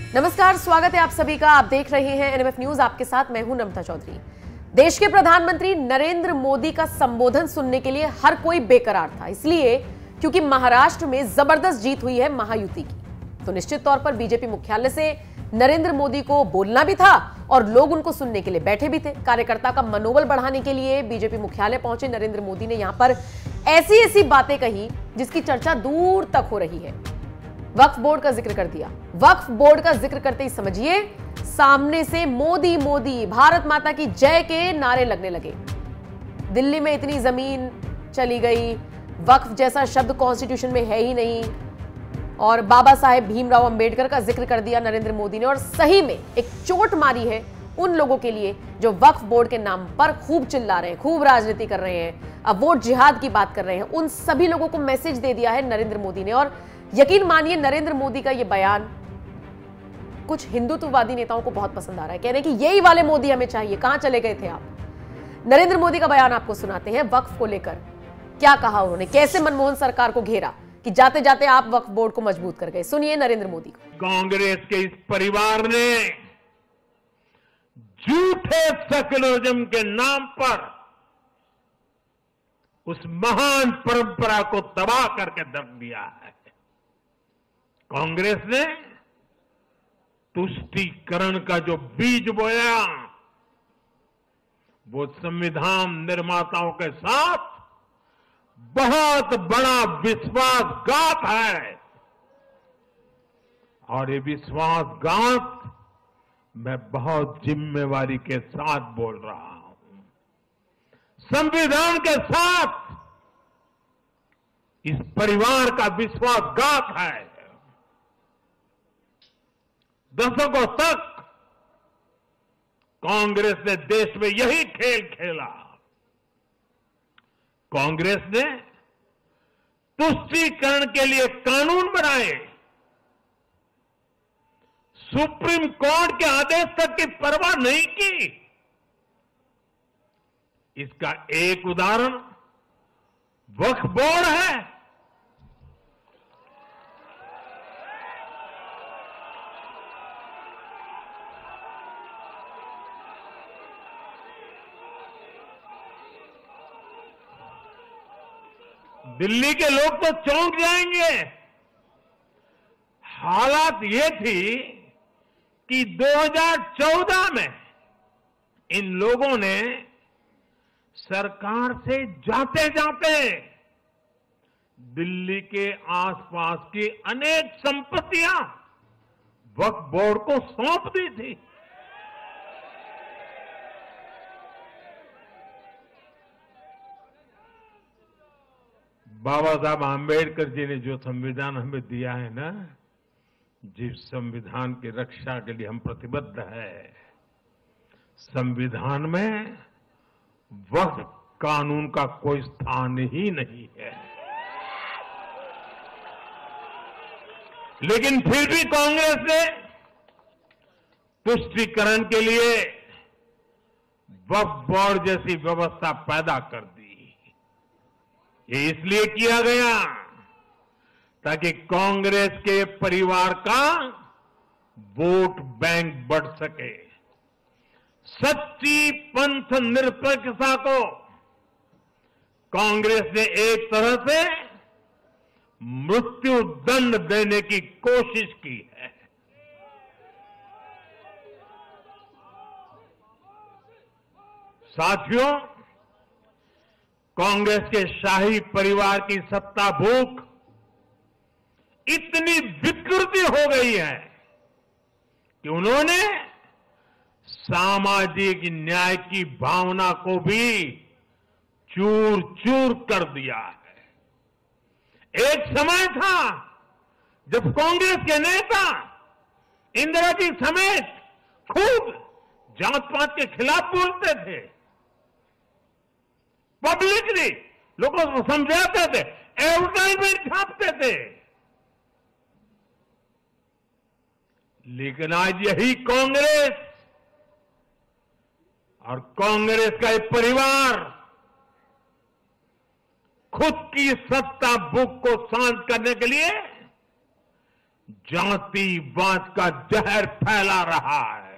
नमस्कार, स्वागत है आप सभी का। आप देख रहे हैं एनएमएफ न्यूज। आपके साथ मैं हूं नमता चौधरी। देश के प्रधानमंत्री नरेंद्र मोदी का संबोधन सुनने के लिए हर कोई बेकरार था, इसलिए क्योंकि महाराष्ट्र में जबरदस्त जीत हुई है महायुति की। तो निश्चित तौर पर बीजेपी मुख्यालय से नरेंद्र मोदी को बोलना भी था और लोग उनको सुनने के लिए बैठे भी थे। कार्यकर्ता का मनोबल बढ़ाने के लिए बीजेपी मुख्यालय पहुंचे नरेंद्र मोदी ने यहां पर ऐसी ऐसी बातें कही जिसकी चर्चा दूर तक हो रही है। वक्फ बोर्ड का जिक्र कर दिया। वक्फ बोर्ड का जिक्र करते ही समझिए सामने से मोदी मोदी, भारत माता की जय के नारे लगने लगे। दिल्ली में इतनी जमीन चली गई, वक्फ जैसा शब्द कॉन्स्टिट्यूशन में है ही नहीं, और बाबा साहेब भीमराव अंबेडकर का जिक्र कर दिया नरेंद्र मोदी ने। और सही में एक चोट मारी है उन लोगों के लिए जो वक्फ बोर्ड के नाम पर खूब चिल्ला रहे हैं, खूब राजनीति कर रहे हैं, अब वोट जिहाद की बात कर रहे हैं। उन सभी लोगों को मैसेज दे दिया है नरेंद्र मोदी ने। और यकीन मानिए नरेंद्र मोदी का यह बयान कुछ हिंदुत्ववादी नेताओं को बहुत पसंद आ रहा है। कह रहे हैं कि यही वाले मोदी हमें चाहिए, कहां चले गए थे आप। नरेंद्र मोदी का बयान आपको सुनाते हैं। वक्फ को लेकर क्या कहा उन्होंने, कैसे मनमोहन सरकार को घेरा कि जाते जाते आप वक्फ बोर्ड को मजबूत कर गए। सुनिए नरेंद्र मोदी को। कांग्रेस के इस परिवार ने झूठे सेक्युलरिज्म के नाम पर उस महान परंपरा को तबाह करके रख दिया है। कांग्रेस ने तुष्टीकरण का जो बीज बोया वो संविधान निर्माताओं के साथ बहुत बड़ा विश्वासघात है। और ये विश्वासघात मैं बहुत जिम्मेवारी के साथ बोल रहा हूं, संविधान के साथ इस परिवार का विश्वासघात है। दशकों तक कांग्रेस ने देश में यही खेल खेला। कांग्रेस ने तुष्टीकरण के लिए कानून बनाए, सुप्रीम कोर्ट के आदेश तक की परवाह नहीं की। इसका एक उदाहरण वक्फ बोर्ड है। दिल्ली के लोग तो चौंक जाएंगे। हालात ये थी कि 2014 में इन लोगों ने सरकार से जाते जाते दिल्ली के आसपास की अनेक संपत्तियां वक्फ बोर्ड को सौंप दी थी। बाबा साहब आंबेडकर जी ने जो संविधान हमें दिया है ना, जिस संविधान की रक्षा के लिए हम प्रतिबद्ध है, संविधान में वक्फ कानून का कोई स्थान ही नहीं है। लेकिन फिर भी कांग्रेस ने तुष्टीकरण के लिए वक्फ बोर्ड जैसी व्यवस्था पैदा कर दी। ये इसलिए किया गया ताकि कांग्रेस के परिवार का वोट बैंक बढ़ सके। सच्ची पंथ निरपेक्षता को कांग्रेस ने एक तरह से मृत्यु दंड देने की कोशिश की है। साथियों, कांग्रेस के शाही परिवार की सत्ता भूख इतनी विकृति हो गई है कि उन्होंने सामाजिक न्याय की भावना को भी चूर चूर कर दिया है। एक समय था जब कांग्रेस के नेता इंदिरा जी समेत खूब जात पात के खिलाफ बोलते थे, पब्लिकली लोगों को समझाते थे, एडवर्टाइजमेंट छापते थे। लेकिन आज यही कांग्रेस और कांग्रेस का एक परिवार खुद की सत्ता भूख को शांत करने के लिए जातिवाद का जहर फैला रहा है।